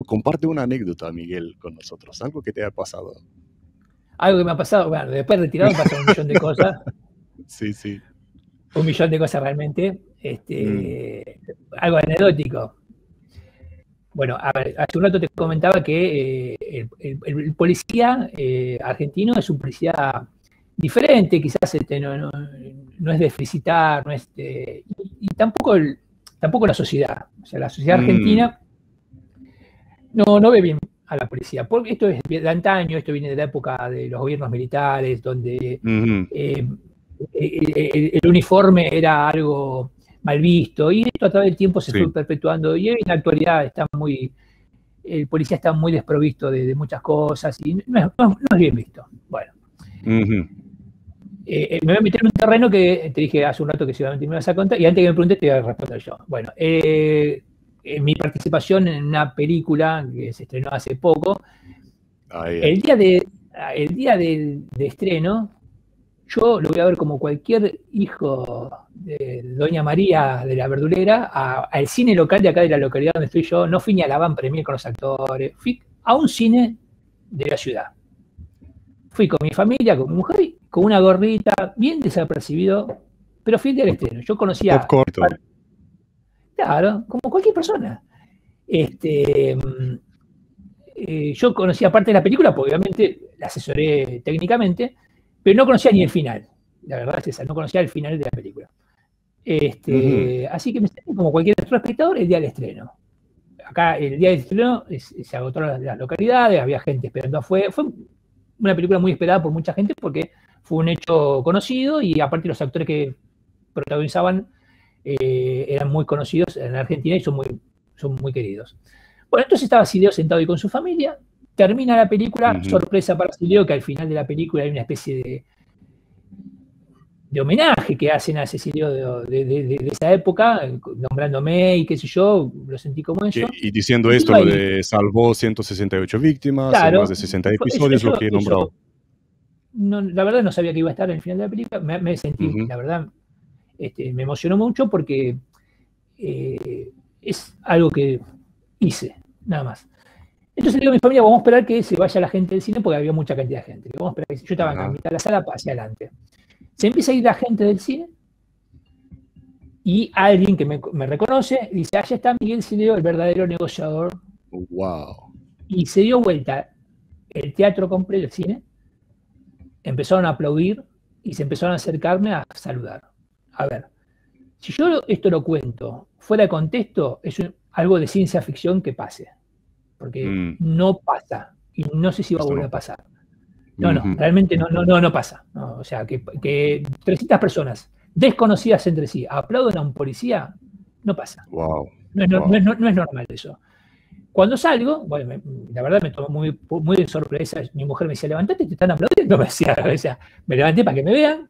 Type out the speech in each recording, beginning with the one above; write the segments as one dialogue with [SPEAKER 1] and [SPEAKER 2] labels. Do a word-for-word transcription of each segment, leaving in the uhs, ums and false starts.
[SPEAKER 1] comparte una anécdota, Miguel, con nosotros, algo que te haya pasado.
[SPEAKER 2] Algo que me ha pasado, bueno, después de retirado me pasó un millón de cosas.
[SPEAKER 1] Sí, sí.
[SPEAKER 2] Un millón de cosas realmente. Este, mm. Algo anecdótico. Bueno, a ver, hace un rato te comentaba que eh, el, el, el policía eh, argentino es un policía diferente, quizás este, no, no, no es de felicitar, no es de, y, y tampoco, el, tampoco la sociedad. O sea, la sociedad mm. argentina no, no ve bien a la policía. Porque esto es de antaño, esto viene de la época de los gobiernos militares, donde uh-huh. eh, el, el uniforme era algo mal visto, y esto a través del tiempo se sí. fue perpetuando, y en la actualidad está muy, el policía está muy desprovisto de, de muchas cosas, y no es, no, no es bien visto. Bueno, uh-huh. eh, me voy a meter en un terreno que te dije hace un rato que seguramente me vas a contar, y antes que me preguntes te voy a responder yo. Bueno, eh, en mi participación en una película que se estrenó hace poco, ah, yeah. el día, de, el día de, de estreno, yo lo voy a ver como cualquier hijo de Doña María de la Verdulera al cine local de acá de la localidad donde estoy yo. No fui ni a la van premier con los actores, fui a un cine de la ciudad. Fui con mi familia, con mi mujer, con una gorrita, bien desapercibido, pero fui el día del estreno. Yo conocía...
[SPEAKER 1] Popcorn.
[SPEAKER 2] Claro, como cualquier persona. Este, eh, yo conocía parte de la película, porque obviamente la asesoré técnicamente, pero no conocía ni el final. La verdad es esa, no conocía el final de la película. Este, uh-huh. Así que me sentí como cualquier otro espectador el día del estreno. Acá el día del estreno es, se agotaron las, las localidades, había gente esperando afuera. Fue una película muy esperada por mucha gente porque fue un hecho conocido y aparte los actores que protagonizaban eh, eran muy conocidos en Argentina y son muy, son muy queridos. Bueno, entonces estaba Sileo sentado ahí con su familia. Termina la película, uh-huh. sorpresa para Sileo, que al final de la película hay una especie de, de homenaje que hacen a Cecilio de, de, de, de esa época, nombrándome y qué sé yo, lo sentí como eso.
[SPEAKER 1] Y, y diciendo y esto, lo de salvó ciento sesenta y ocho víctimas, claro, en más de sesenta episodios, eso, lo que he nombrado.
[SPEAKER 2] No, la verdad no sabía que iba a estar en el final de la película, me, me sentí, uh-huh. la verdad, este, me emocionó mucho porque eh, es algo que hice, nada más. Entonces le digo a mi familia, vamos a esperar que se vaya la gente del cine porque había mucha cantidad de gente. Vamos a esperar que yo estaba en la mitad de la sala hacia adelante. Se empieza a ir la gente del cine y alguien que me, me reconoce dice, allá está Miguel Sileo, el verdadero negociador.
[SPEAKER 1] Wow.
[SPEAKER 2] Y se dio vuelta el teatro completo, el cine, empezaron a aplaudir y se empezaron a acercarme a saludar. A ver, si yo esto lo cuento fuera de contexto, es un, algo de ciencia ficción que pase. Porque mm. no pasa, y no sé si va a volver a pasar. No, no, uh-huh. realmente no, no, no, no pasa. No, o sea, que, que trescientas personas desconocidas entre sí aplauden a un policía, no pasa.
[SPEAKER 1] Wow.
[SPEAKER 2] No, es,
[SPEAKER 1] wow.
[SPEAKER 2] no, es, no es normal eso. Cuando salgo, bueno, me, la verdad me tomó muy, muy de sorpresa. Mi mujer me decía, levantate, te están aplaudiendo. Me decía, o sea, me levanté para que me vean.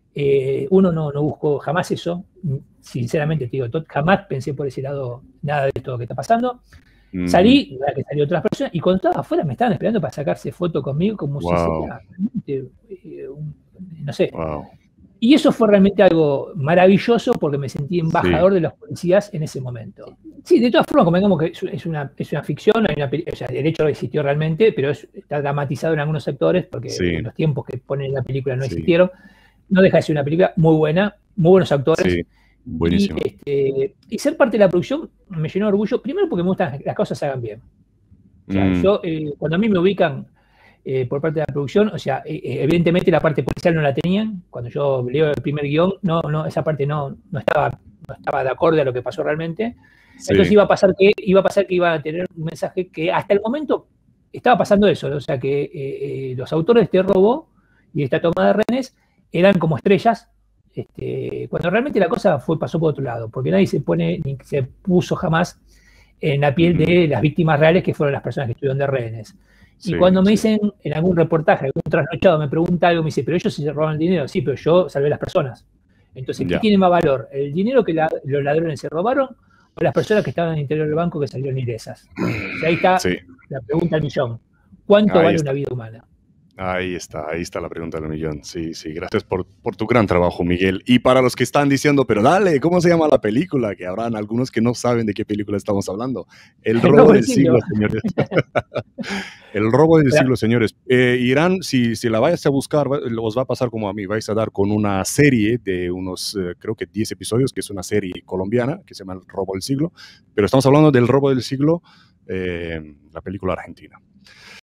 [SPEAKER 2] Eh, uno no, no buscó jamás eso. Sinceramente te digo, jamás pensé por ese lado nada de esto que está pasando. Mm. Salí, la que salió otras personas, y cuando estaba afuera me estaban esperando para sacarse foto conmigo, como wow. si sería realmente, eh, un, no sé.
[SPEAKER 1] Wow.
[SPEAKER 2] Y eso fue realmente algo maravilloso porque me sentí embajador sí. de los policías en ese momento. Sí, de todas formas, como digamos que es una, es una ficción, hay una, o sea, el hecho existió realmente, pero es, está dramatizado en algunos sectores porque sí. los tiempos que ponen en la película no sí. existieron. No deja de ser una película muy buena, muy buenos actores.
[SPEAKER 1] Sí. Buenísimo.
[SPEAKER 2] Y, este, y ser parte de la producción me llenó de orgullo, primero porque me gustan que las cosas se hagan bien. O sea, mm. yo, eh, cuando a mí me ubican eh, por parte de la producción, o sea, eh, evidentemente la parte policial no la tenían. Cuando yo leo el primer guión, no, no, esa parte no, no, estaba, no estaba de acorde a lo que pasó realmente. Sí. Entonces iba a pasar que iba a pasar que iba a tener un mensaje que hasta el momento estaba pasando eso, ¿no? O sea, que eh, los autores de este robo y de esta toma de rehenes eran como estrellas. Este, cuando realmente la cosa fue, pasó por otro lado, porque nadie se pone ni se puso jamás en la piel de las víctimas reales que fueron las personas que estuvieron de rehenes. Sí, y cuando me sí. dicen en algún reportaje, algún trasnochado me pregunta algo, me dice, pero ellos se roban el dinero. Sí, pero yo salvé a las personas. Entonces, ¿qué ya. tiene más valor? ¿El dinero que la, los ladrones se robaron o las personas que estaban en el interior del banco que salieron ilesas? Y ahí está sí. la pregunta al millón. ¿Cuánto ahí vale está. una vida humana?
[SPEAKER 1] Ahí está, ahí está la pregunta del millón. Sí, sí, gracias por, por tu gran trabajo, Miguel. Y para los que están diciendo, pero dale, ¿cómo se llama la película? Que habrán algunos que no saben de qué película estamos hablando. El robo del siglo, señores. El robo del siglo, señores. Eh, Irán, si, si la vayas a buscar, os va a pasar como a mí. Vais a dar con una serie de unos, eh, creo que diez episodios, que es una serie colombiana, que se llama El robo del siglo. Pero estamos hablando del robo del siglo, eh, la película argentina.